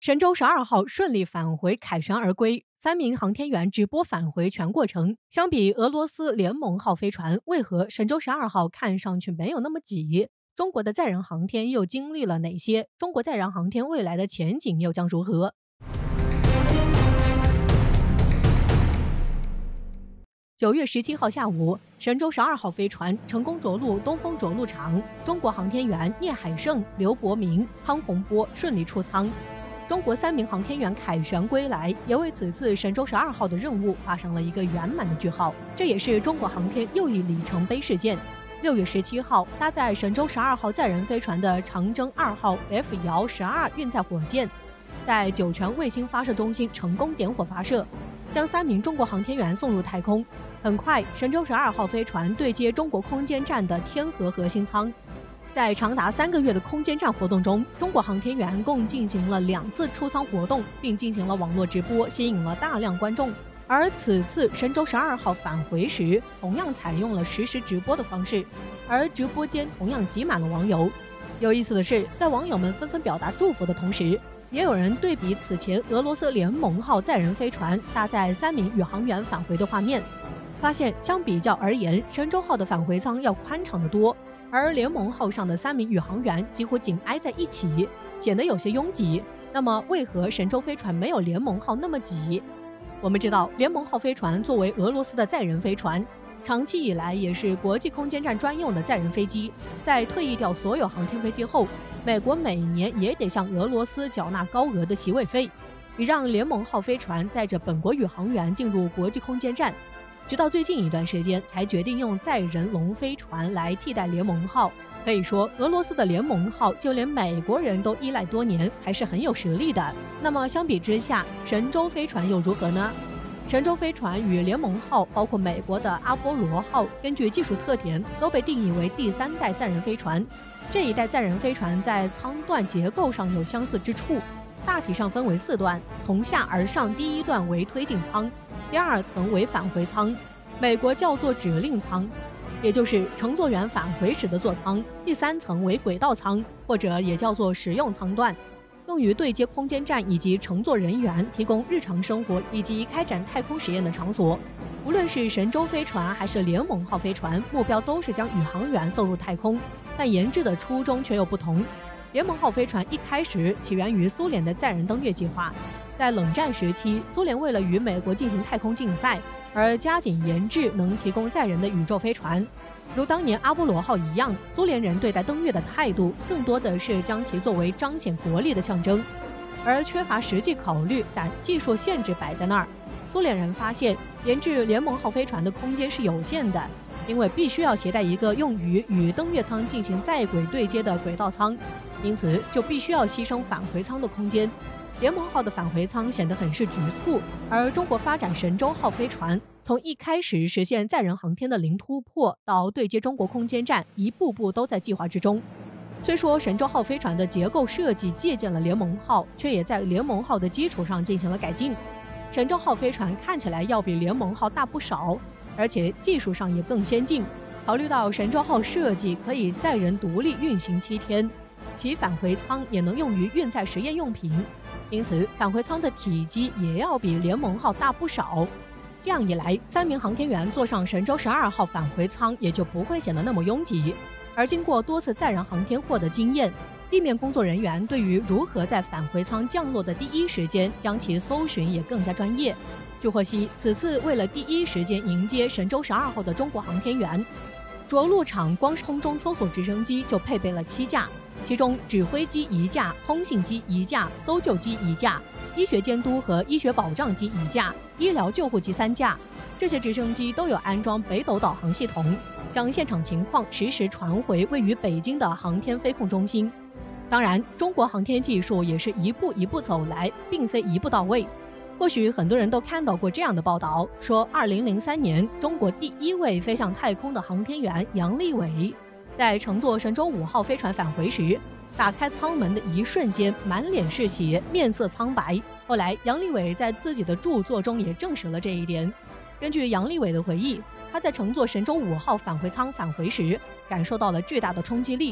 神舟12号顺利返回凯旋而归，3名航天员直播返回全过程。相比俄罗斯联盟号飞船，为何神舟12号看上去没有那么挤？中国的载人航天又经历了哪些？中国载人航天未来的前景又将如何？9月17号下午，神舟12号飞船成功着陆东风着陆场，中国航天员聂海胜、刘伯明、汤洪波顺利出舱。中国3名航天员凯旋归来，也为此次神舟12号的任务画上了一个圆满的句号。这也是中国航天又一里程碑事件。6月17号，搭载神舟12号载人飞船的长征2号 F 遥12运载火箭，在酒泉卫星发射中心成功点火发射，将3名中国航天员送入太空。很快，神舟12号飞船对接中国空间站的天河核心舱。在长达3个月的空间站活动中，中国航天员共进行了2次出舱活动，并进行了网络直播，吸引了大量观众。而此次神舟12号返回时，同样采用了实时直播的方式，而直播间同样挤满了网友。有意思的是，在网友们纷纷表达祝福的同时，也有人对比此前俄罗斯联盟号载人飞船搭载3名宇航员返回的画面，发现相比较而言，神舟号的返回舱要宽敞得多，而联盟号上的3名宇航员几乎紧挨在一起，显得有些拥挤。那么，为何神舟飞船没有联盟号那么挤？我们知道，联盟号飞船作为俄罗斯的载人飞船，长期以来也是国际空间站专用的载人飞机。在退役掉所有航天飞机后，美国每年也得向俄罗斯缴纳高额的席位费，以让联盟号飞船载着本国宇航员进入国际空间站。直到最近一段时间，才决定用载人龙飞船来替代联盟号。可以说，俄罗斯的联盟号就连美国人都依赖多年，还是很有实力的。那么相比之下，神舟飞船又如何呢？神舟飞船与联盟号，包括美国的阿波罗号，根据技术特点都被定义为第3代载人飞船。这一代载人飞船在舱段结构上有相似之处，大体上分为4段，从下而上，第1段为推进舱，第2层为返回舱，美国叫做指令舱，也就是乘坐员返回时的座舱，第3层为轨道舱，或者也叫做实用舱段，用于对接空间站以及乘坐人员提供日常生活以及开展太空实验的场所。无论是神舟飞船还是联盟号飞船，目标都是将宇航员送入太空，但研制的初衷却又不同。联盟号飞船一开始起源于苏联的载人登月计划，在冷战时期，苏联为了与美国进行太空竞赛，而加紧研制能提供载人的宇宙飞船。如当年阿波罗号一样，苏联人对待登月的态度更多的是将其作为彰显国力的象征，而缺乏实际考虑，但技术限制摆在那儿。苏联人发现研制联盟号飞船的空间是有限的，因为必须要携带一个用于与登月舱进行在轨对接的轨道舱，因此就必须要牺牲返回舱的空间。联盟号的返回舱显得很是局促，而中国发展神舟号飞船，从一开始实现载人航天的零突破，到对接中国空间站，一步步都在计划之中。虽说神舟号飞船的结构设计借鉴了联盟号，却也在联盟号的基础上进行了改进。神舟号飞船看起来要比联盟号大不少，而且技术上也更先进。考虑到神舟号设计可以载人独立运行7天，其返回舱也能用于运载实验用品，因此返回舱的体积也要比联盟号大不少。这样一来，3名航天员坐上神舟12号返回舱也就不会显得那么拥挤。而经过多次载人航天获得经验，地面工作人员对于如何在返回舱降落的第一时间将其搜寻也更加专业。据获悉，此次为了第一时间迎接神舟12号的中国航天员，着陆场光是空中搜索直升机就配备了7架，其中指挥机1架，通信机1架，搜救机1架，医学监督和医学保障机1架，医疗救护机3架。这些直升机都有安装北斗导航系统，将现场情况实时传回位于北京的航天飞控中心。当然，中国航天技术也是一步一步走来，并非一步到位。或许很多人都看到过这样的报道，说2003年中国第1位飞向太空的航天员杨利伟，在乘坐神舟5号飞船返回时，打开舱门的一瞬间满脸是血，面色苍白。后来杨利伟在自己的著作中也证实了这一点。根据杨利伟的回忆，他在乘坐神舟5号返回舱返回时，感受到了巨大的冲击力，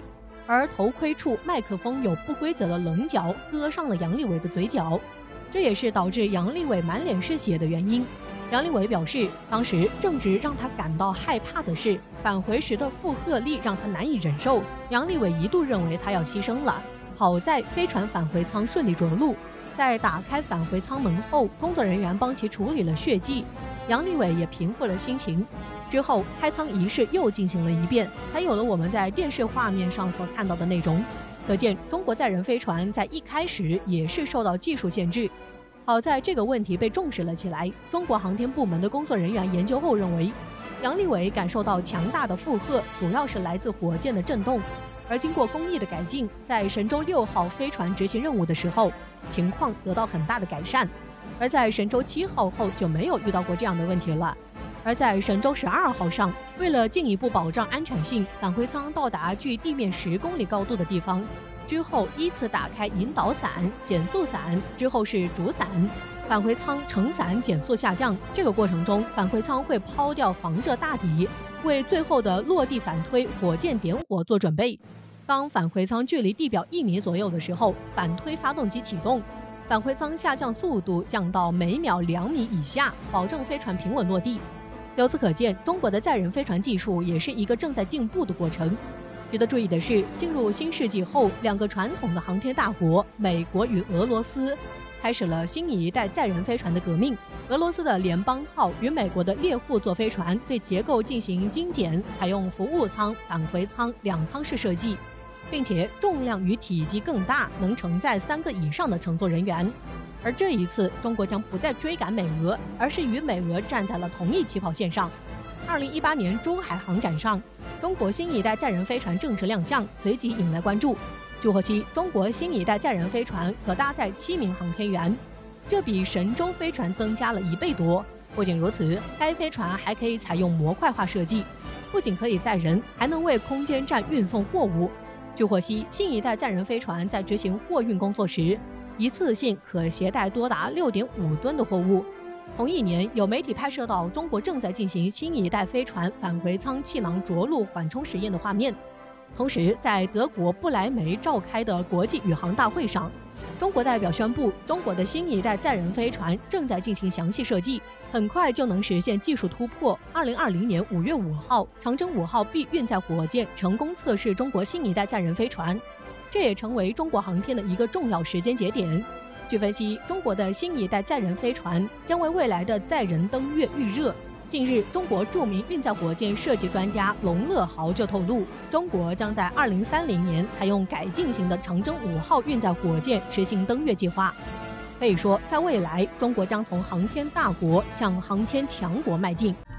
而头盔处麦克风有不规则的棱角割伤了杨利伟的嘴角，这也是导致杨利伟满脸是血的原因。杨利伟表示，当时正值让他感到害怕的是，返回时的负荷力让他难以忍受。杨利伟一度认为他要牺牲了，好在飞船返回舱顺利着陆。在打开返回舱门后，工作人员帮其处理了血迹，杨利伟也平复了心情。之后，开舱仪式又进行了一遍，才有了我们在电视画面上所看到的内容。可见，中国载人飞船在一开始也是受到技术限制。好在这个问题被重视了起来。中国航天部门的工作人员研究后认为，杨利伟感受到强大的负荷，主要是来自火箭的震动。而经过工艺的改进，在神舟6号飞船执行任务的时候，情况得到很大的改善。而在神舟7号后就没有遇到过这样的问题了。而在神舟12号上，为了进一步保障安全性，返回舱到达距地面10公里高度的地方。之后依次打开引导伞、减速伞，之后是主伞，返回舱乘伞减速下降。这个过程中，返回舱会抛掉防热大底，为最后的落地反推火箭点火做准备。当返回舱距离地表1米左右的时候，反推发动机启动，返回舱下降速度降到每秒2米以下，保证飞船平稳落地。由此可见，中国的载人飞船技术也是一个正在进步的过程。值得注意的是，进入新世纪后，两个传统的航天大国美国与俄罗斯开始了新一代载人飞船的革命。俄罗斯的联邦号与美国的猎户座飞船对结构进行精简，采用服务舱、返回舱2舱式设计，并且重量与体积更大，能承载3个以上的乘坐人员。而这一次，中国将不再追赶美俄，而是与美俄站在了同一起跑线上。2018年珠海航展上，中国新一代载人飞船正式亮相，随即引来关注。据获悉，中国新一代载人飞船可搭载7名航天员，这比神舟飞船增加了1倍多。不仅如此，该飞船还可以采用模块化设计，不仅可以载人，还能为空间站运送货物。据获悉，新一代载人飞船在执行货运工作时，一次性可携带多达6.5吨的货物。同一年，有媒体拍摄到中国正在进行新一代飞船返回舱气囊着陆缓冲实验的画面。同时，在德国不来梅召开的国际宇航大会上，中国代表宣布，中国的新一代载人飞船正在进行详细设计，很快就能实现技术突破。2020年5月5号，长征5号 B 运载火箭成功测试中国新一代载人飞船，这也成为中国航天的一个重要时间节点。据分析，中国的新一代载人飞船将为未来的载人登月预热。近日，中国著名运载火箭设计专家龙乐豪就透露，中国将在2030年采用改进型的长征5号运载火箭实行登月计划。可以说，在未来，中国将从航天大国向航天强国迈进。